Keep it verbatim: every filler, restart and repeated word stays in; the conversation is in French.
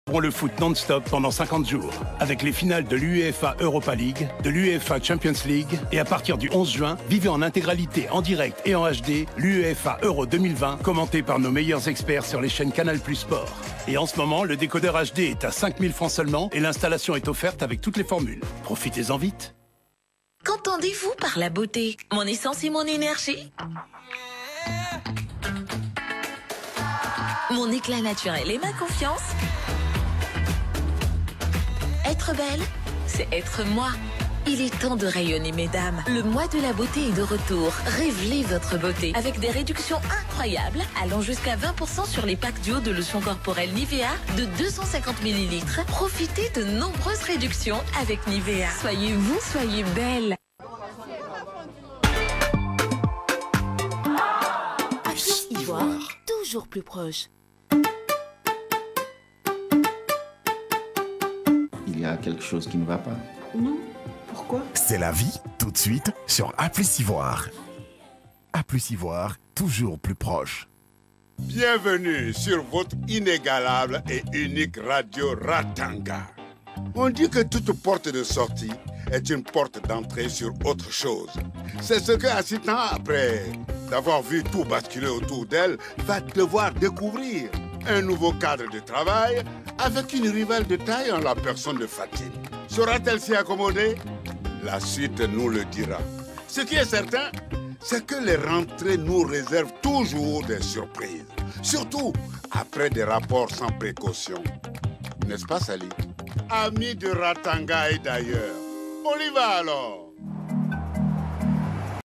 pour le foot non-stop pendant cinquante jours. Avec les finales de l'UEFA Europa League, de l'UEFA Champions League. Et à partir du onze juin, vivez en intégralité, en direct et en H D, l'UEFA Euro deux mille vingt, commenté par nos meilleurs experts sur les chaînes Canal plus Sport. Et en ce moment, le décodeur H D est à cinq mille francs seulement et l'installation est offerte avec toutes les formules. Profitez-en vite. Qu'entendez-vous par la beauté? Mon essence et mon énergie? Mon éclat naturel et ma confiance? Être belle, c'est être moi. Il est temps de rayonner, mesdames. Le mois de la beauté est de retour. Révélez votre beauté avec des réductions incroyables, allant jusqu'à vingt pour cent sur les packs duo de lotion corporelle Nivea de deux cent cinquante millilitres. Profitez de nombreuses réductions avec Nivea. Soyez vous, soyez belle. Appuie Ivoire, toujours plus proche. Il y a quelque chose qui ne va pas. Non. Pourquoi? C'est la vie, tout de suite, sur A plus Ivoire. A plus Ivoire, toujours plus proche. Bienvenue sur votre inégalable et unique radio Ratanga. On dit que toute porte de sortie est une porte d'entrée sur autre chose. C'est ce que Assistant, après d'avoir vu tout basculer autour d'elle, va devoir découvrir. Un nouveau cadre de travail avec une rivale de taille en la personne de Fatine. Saura-t-elle s'y accommoder? La suite nous le dira. Ce qui est certain, c'est que les rentrées nous réservent toujours des surprises. Surtout après des rapports sans précaution. N'est-ce pas, Sally? Amis de Ratanga et d'ailleurs. On y va alors.